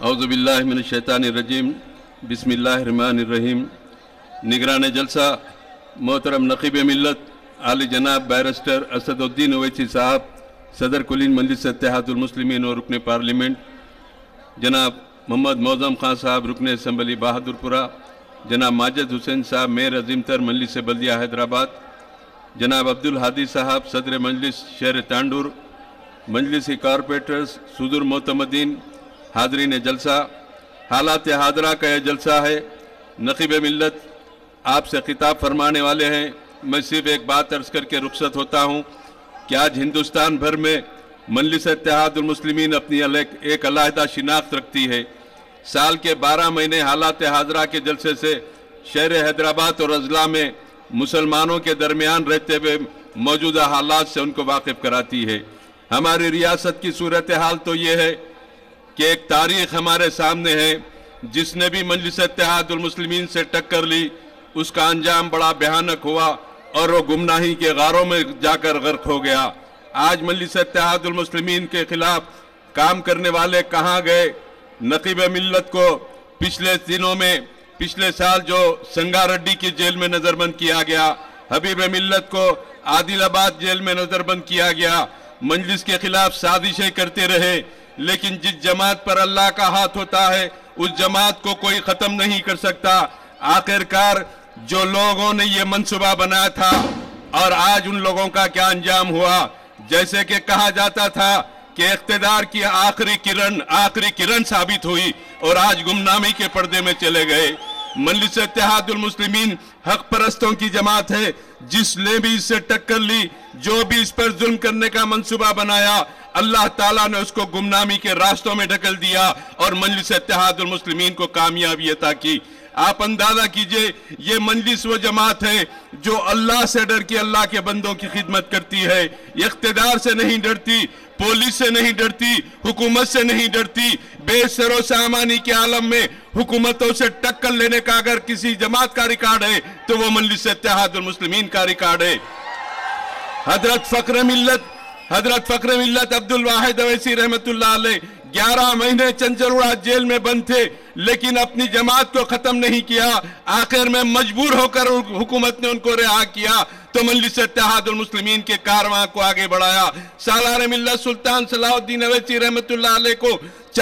اعوذ باللہ من الشیطان الرجیم بسم اللہ الرحمن الرحیم۔ نگران جلسہ محترم نقیب ملت عالی جناب بیرسٹر اسد الدین اویسی صاحب، صدر کلین مجلس اتحاد المسلمین اور رکن پارلیمنٹ، جناب محمد معظم خان صاحب رکن اسمبلی بہادر پورہ، جناب ماجد حسین صاحب میر عظیم تر مجلس بلدیہ حیدرآباد، جناب عبدالحادی صاحب صدر مجلس شہر تانڈور، مجلسی کارپوریٹرز، صدور معتمدین، حاضرین جلسہ، حالات حاضرہ کا یہ جلسہ ہے۔ نقیب ملت آپ سے خطاب فرمانے والے ہیں۔ میں صرف ایک بات عرض کر کے رخصت ہوتا ہوں کہ آج ہندوستان بھر میں مجلس اتحاد المسلمین اپنی ایک علیحدہ شناخت رکھتی ہے۔ سال کے 12 مہینے حالات حاضرہ کے جلسے سے شہر حیدرآباد اور اضلاع میں مسلمانوں کے درمیان رہتے ہوئے موجودہ حالات سے ان کو واقف کراتی ہے۔ ہماری ریاست کی صورتحال تو یہ ہے کہ ایک تاریخ ہمارے سامنے ہے، جس نے بھی مجلس اتحاد المسلمین سے ٹکر لی اس کا انجام بڑا بھیانک ہوا اور وہ گمناہی کے غاروں میں جا کر غرق ہو گیا۔ آج مجلس اتحاد المسلمین کے خلاف کام کرنے والے کہاں گئے؟ نقیب ملت کو پچھلے دنوں میں پچھلے سال جو سنگا ریڈی کی جیل میں نظر بند کیا گیا، حبیب ملت کو عادل آباد جیل میں نظر بند کیا گیا، مجلس کے خلاف سازشیں کرتے رہے، لیکن جس جماعت پر اللہ کا ہاتھ ہوتا ہے اس جماعت کو کوئی ختم نہیں کر سکتا۔ آخرکار جو لوگوں نے یہ منصوبہ بنایا تھا اور آج ان لوگوں کا کیا انجام ہوا؟ جیسے کہ کہا جاتا تھا کہ اقتدار کی آخری کرن ثابت ہوئی اور آج گمنامی کے پردے میں چلے گئے۔ مجلس اتحاد المسلمین حق پرستوں کی جماعت ہے، جس نے بھی اس سے ٹکر لی، جو بھی اس پر ظلم کرنے کا منصوبہ بنایا، اللہ تعالیٰ نے اس کو گمنامی کے راستوں میں ڈھکل دیا اور مجلس اتحاد المسلمین کو کامیابی عطا کی۔ آپ اندازہ کیجئے، یہ مجلس وہ جماعت ہے جو اللہ سے ڈر کے اللہ کے بندوں کی خدمت کرتی ہے، اقتدار سے نہیں ڈرتی، پولیس سے نہیں ڈرتی، حکومت سے نہیں ڈرتی۔ بے سر و سامانی کے عالم میں حکومتوں سے ٹکر لینے کا اگر کسی جماعت کا ریکارڈ ہے تو وہ مجلس اتحاد المسلمین کا ریکارڈ ہے۔ حضرت فخر ملت عبدالواحد اویسی رحمت اللہ علیہ 11 مہینے چنچلوڑا جیل میں بند تھے، لیکن اپنی جماعت کو ختم نہیں کیا۔ آخر میں مجبور ہو کر حکومت نے ان کو رہا کیا تو مجلس اتحاد المسلمین کے کارواں کو آگے بڑھایا۔ سالار ملت سلطان صلاح الدین اویسی رحمت اللہ علیہ کو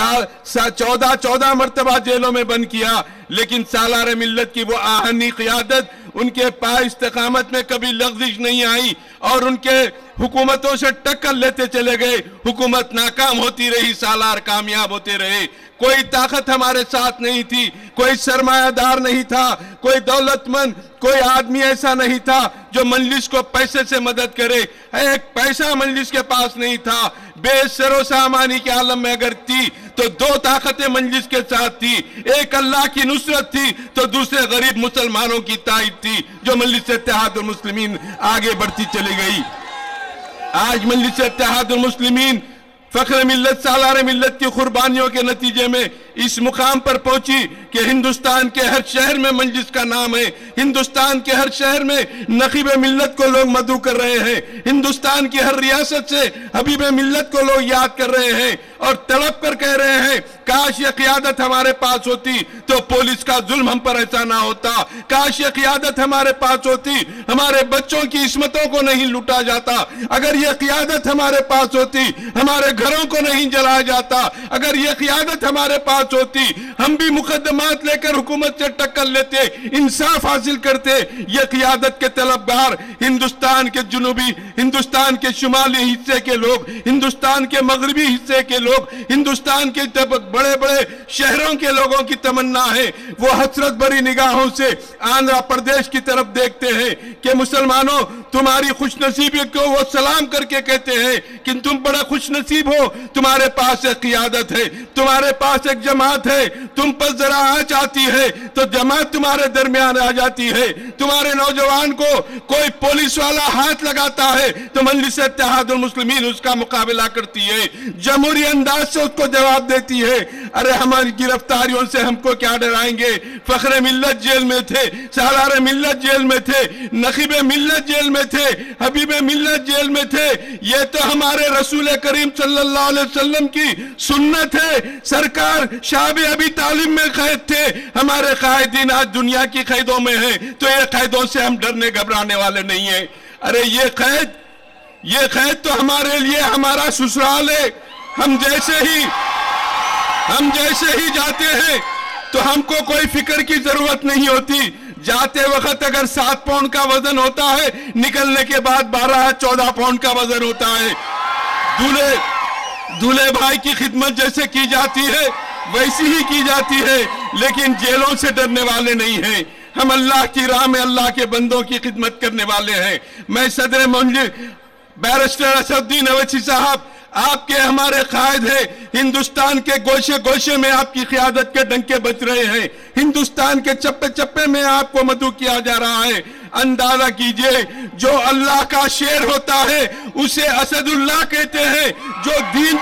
14 مرتبہ جیلوں میں بند کیا، لیکن سالار ملت کی وہ آہنی قیادت، ان کے پائے استقامت میں کبھی لغزش نہیں آئی اور ان کے حکومتوں سے ٹکر لیتے چلے گئے۔ حکومت ناکام ہوتی رہی، سالار کامیاب ہوتے رہے۔ کوئی طاقت ہمارے ساتھ نہیں تھی، کوئی سرمایہ دار نہیں تھا، کوئی دولت مند، کوئی آدمی ایسا نہیں تھا جو مجلس کو پیسے سے مدد کرے۔ ایک پیسہ مجلس کے پاس نہیں تھا۔ بے سر و سامانی کے عالم میں اگر تھی تو 2 طاقتیں مجلس کے ساتھ تھی، ایک اللہ کی نصرت تھی تو دوسرے غریب مسلمانوں کی تائید تھی، جو مجلس اتحاد المسلمین آگے بڑھتی چلی گئی۔ آج مجلس اتحاد المسلمین فخر ملت سالار ملت کی قربانیوں کے نتیجے میں اس مقام پر پہنچی کہ ہندوستان کے ہر شہر میں مجلس کا نام ہے، ہندوستان کے ہر شہر میں نقیب ملت کو لوگ مدعو کر رہے ہیں، ہندوستان کی ہر ریاست سے حبیب ملت کو لوگ یاد کر رہے ہیں اور تڑپ کر کہہ رہے ہیں کاش یہ قیادت ہمارے پاس ہوتی تو پولیس کا ظلم ہم پر ایسا نہ ہوتا، کاش یہ قیادت ہمارے پاس ہوتی ہمارے بچوں کی عصمتوں کو نہیں لوٹا جاتا، اگر یہ قیادت ہمارے پاس ہوتی ہمارے گھروں کو نہیں جلایا جاتا، اگر یہ قیادت ہمارے پاس ہوتی ہم بھی مقدمات لے کر حکومت سے ٹکر لیتے، انصاف حاصل کرتے۔ یہ قیادت کے طلبگار ہندوستان کے جنوبی، ہندوستان کے شمالی حصے کے لوگ، ہندوستان کے مغربی حصے کے لوگ، ہندوستان کے بڑے بڑے شہروں کے لوگوں کی تمنا ہے، وہ حسرت بھری نگاہوں سے آندھرا پردیش کی طرف دیکھتے ہیں کہ مسلمانوں تمہاری خوش نصیبی کو وہ سلام کر کے کہتے ہیں کہ تم بڑا خوش نصیب ہو، تمہارے پاس ایک قیادت ہے، تمہارے پاس ایک جماعت ہے، تم پر ذرا آنچ آتی ہے تو جماعت تمہارے درمیان آ جاتی ہے، تمہارے نوجوان کو کوئی پولیس والا ہاتھ لگاتا ہے تو مجلس اتحاد المسلمین اس کا مقابلہ کرتی ہے، جمہوری انداز سے اس کو جواب دیتی ہے۔ ارے ہماری گرفتاریوں سے ہم کو کیا ڈرائیں گے؟ فخر ملت جیل میں تھے، سالار ملت جیل میں تھے، نقیب ملت جیل میں تھے، حبیب ملت جیل میں تھے، یہ تو ہمارے رسول کریم صلی اللہ علیہ وسلم کی سنت ہے۔ سرکار شعب ابی طالب میں قید تھے، ہمارے قائدین آج دنیا کی قیدوں میں ہیں، تو یہ قیدوں سے ہم ڈرنے گھبرانے والے نہیں ہیں۔ ارے یہ قید تو ہمارے لیے ہمارا سسرال ہے۔ ہم جیسے ہی جاتے ہیں تو ہم کو کوئی فکر کی ضرورت نہیں ہوتی۔ جاتے وقت اگر 7 پاؤنڈ کا وزن ہوتا ہے، نکلنے کے بعد 12-14 پاؤنڈ کا وزن ہوتا ہے۔ دولہے بھائی کی خدمت جیسے کی جاتی ہے ویسی ہی کی جاتی ہے، لیکن جیلوں سے ڈرنے والے نہیں ہیں۔ ہم اللہ کی راہ میں اللہ کے بندوں کی خدمت کرنے والے ہیں۔ میں صدر مجلس بیرسٹر اسد الدین اویسی صاحب آپ کے ہمارے قائد ہیں، ہندوستان کے گوشے گوشے میں آپ کی قیادت کے ڈنکے بج رہے ہیں، ہندوستان کے چپے چپے میں آپ کو مدعو کیا جا رہا ہے۔ اندازہ کیجئے، جو اللہ کا شیر ہوتا ہے اسے اسد اللہ کہتے ہیں، جو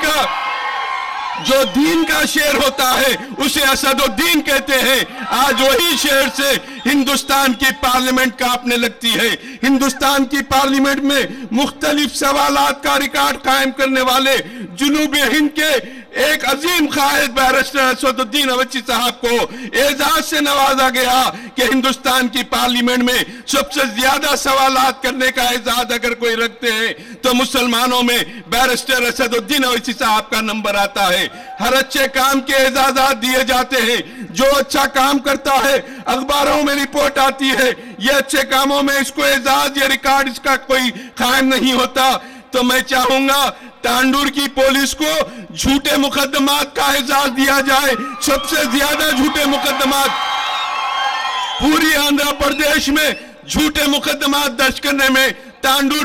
دین کا شیر ہوتا ہے اسے اسد الدین کہتے ہیں۔ آج وہی شیر سے ہندوستان کی پارلیمنٹ کانپنے لگتی ہے۔ ہندوستان کی پارلیمنٹ میں مختلف سوالات کا ریکارڈ قائم کرنے والے جنوب ہند کے ایک عظیم قائد بیرسٹر اسد الدین اویسی صاحب کو اعزاز سے نوازا گیا کہ ہندوستان کی پارلیمنٹ میں سب سے زیادہ سوالات کرنے کا اعزاز اگر کوئی رکھتے ہیں تو مسلمانوں میں بیرسٹر اسد الدین اویسی صاحب کا نمبر آتا ہے۔ ہر اچھے کام کے اعزازات دیے جاتے ہیں، جو اچھا کام کرتا ہے اخباروں میں رپورٹ آتی ہے، یہ اچھے کاموں میں اس کو اعزاز یا ریکارڈ اس کا کوئی قائم نہیں ہوتا۔ تو میں چاہوں گا تانڈور کی پولیس کو جھوٹے مقدمات کا اعزاز دیا جائے۔ سب سے زیادہ جھوٹے مقدمات پوری آندھرا پردیش میں جھوٹے مقدمات درج کرنے میں تانڈور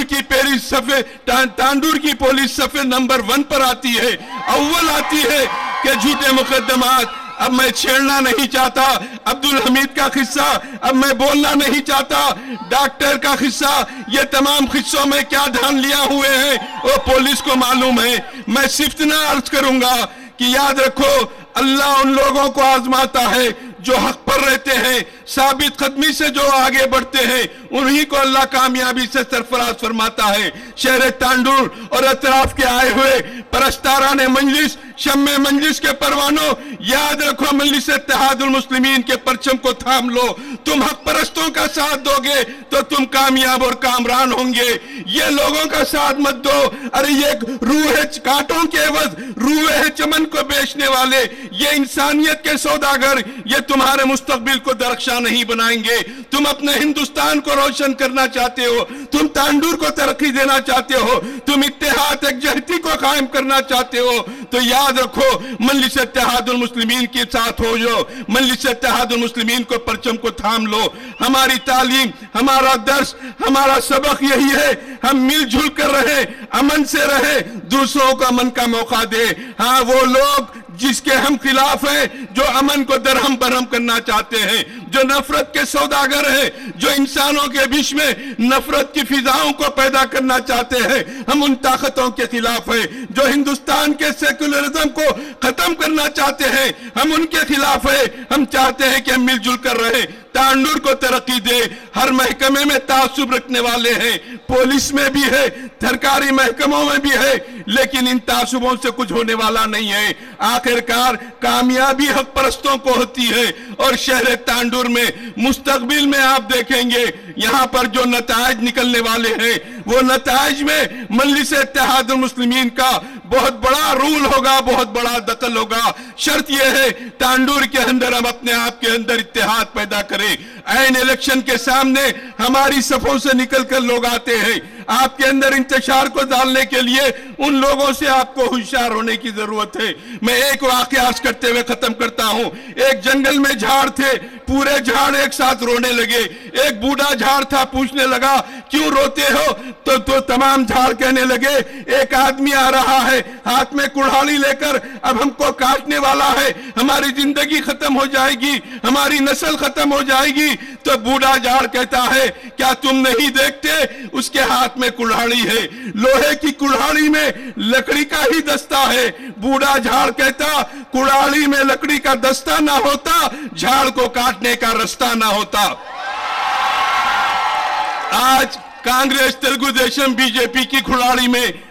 کی پولیس صفحے نمبر 1 پر آتی ہے، اول آتی ہے کہ جھوٹے مقدمات۔ اب میں چھیڑنا نہیں چاہتا عبدالحمید کا قصہ، اب میں بولنا نہیں چاہتا ڈاکٹر کا قصہ، یہ تمام قصوں میں کیا دھان لیا ہوئے ہیں وہ پولیس کو معلوم ہے۔ میں صرف اتنا عرض کروں گا کہ یاد رکھو، اللہ ان لوگوں کو آزماتا ہے جو حق پر رہتے ہیں، ثابت قدمی سے جو آگے بڑھتے ہیں، انہی کو اللہ کامیابی سے سرفراز فرماتا ہے۔ شہر تانڈور اور اطراف کے آئے ہوئے پرستاران مجلس، شمع مجلس کے پروانوں، یاد رکھو مجلس اتحاد المسلمین کے پرچم کو تھام لو۔ تم حق پرستوں کا ساتھ دو گے تو تم کامیاب اور کامران ہوں گے۔ یہ لوگوں کا ساتھ مت دو، ارے یہ روح کانٹوں کے عوض روح چمن کو بیچنے والے، یہ انسانیت کے سوداگر، یہ تمہارے مستقبل کو درخشاں نہیں بنائیں گے۔ تم اپنے ہندوستان کو روشن کرنا چاہتے ہو، تم تانڈور کو ترقی دینا چاہتے ہو، تم اتحاد یکجہتی کو قائم کرنا چاہتے ہو، تو یاد رکھو مجلس اتحاد المسلمین کے ساتھ ہو جو، مجلس اتحاد المسلمین کو پرچم کو تھام لو۔ ہماری تعلیم، ہمارا درس، ہمارا سبق یہی ہے، ہم مل جل کر رہے، امن سے رہے، دوسروں کو امن کا موقع دے۔ ہاں وہ لوگ جس کے ہم خلاف ہیں، جو امن کو درہم برہم کرنا چاہتے ہیں، جو نفرت کے سوداگر ہیں، جو انسانوں کے بیچ میں نفرت کی فضاؤں کو پیدا کرنا چاہتے ہیں، ہم ان طاقتوں کے خلاف ہیں۔ جو ہندوستان کے سیکولرزم کو ختم کرنا چاہتے ہیں، ہم ان کے خلاف ہیں۔ ہم چاہتے ہیں کہ ہم مل جل کر رہیں، تانڈور کو ترقی دے۔ ہر محکمے میں تعصب رکھنے والے ہیں، پولیس میں بھی ہے، سرکاری محکموں میں بھی ہے، لیکن ان تعصبوں سے کچھ ہونے والا نہیں ہے۔ آخرکار کامیابی حق پرستوں کو ہوتی ہے، اور شہر تانڈور میں مستقبل میں آپ دیکھیں گے یہاں پر جو نتائج نکلنے والے ہیں، وہ نتائج میں مجلس اتحاد المسلمین کا بہت بڑا رول ہوگا، بہت بڑا دخل ہوگا۔ شرط یہ ہے تانڈور کے اندر ہم اپنے آپ کے اندر اتحاد پیدا کریں۔ عین الیکشن کے سامنے ہماری صفوں سے نکل کر لوگ آتے ہیں، آپ کے اندر انتشار کو ڈالنے کے لیے ان لوگوں سے آپ کو ہوشیار ہونے کی ضرورت ہے۔ میں ایک واقعہ عرض کرتے ہوئے ختم کرتا ہوں۔ ایک جنگل میں جھاڑ تھے، پورے جھاڑ ایک ساتھ رونے لگے۔ ایک بوڑھا جھاڑ تھا، پوچھنے لگا کیوں روتے ہو؟ تو تمام جھاڑ کہنے لگے ایک آدمی آ رہا ہے ہاتھ میں کڑھاڑی لے کر، اب ہم کو کاٹنے والا ہے، ہماری زندگی ختم ہو جائے گی، ہماری نسل ختم ہو جائے گی۔ تو بوڑھا جھاڑ کہتا ہے کیا تم نہیں دیکھتے اس کے ہاتھ میں کڑھاڑی ہے، لوہے کی کڑھاڑی میں لکڑی کا ہی دستہ ہے۔ بوڑھا جھاڑ کہتا کڑھاڑی میں لکڑی کا دستہ نہ ہوتا، جھاڑ کو کاٹنے کا رستہ نہ ہوتا۔ آج Congress, Telugu Desam, B J P کی کھلاڑی میں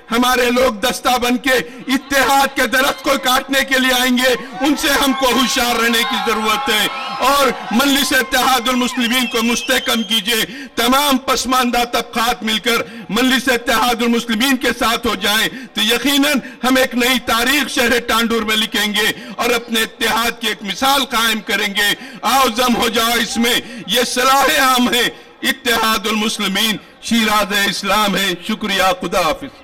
ہمارے لوگ دستہ بن کے اتحاد کے درخت کو کاٹنے کے لیے آئیں گے، ان سے ہم کو ہوشیار رہنے کی ضرورت ہے۔ اور مجلس اتحاد المسلمین کو مستحکم کیجئے، تمام پسماندہ طبقات مل کر مجلس اتحاد المسلمین کے ساتھ ہو جائیں تو یقیناً ہم ایک نئی تاریخ شہر ٹانڈور میں لکھیں گے اور اپنے اتحاد کی ایک مثال قائم کریں گے۔ آؤ ضم ہو جاؤ اس میں، یہ صلاح عام ہے، اتحاد المسلمین شیراز اسلام ہے۔ شکریہ، خدا حافظ۔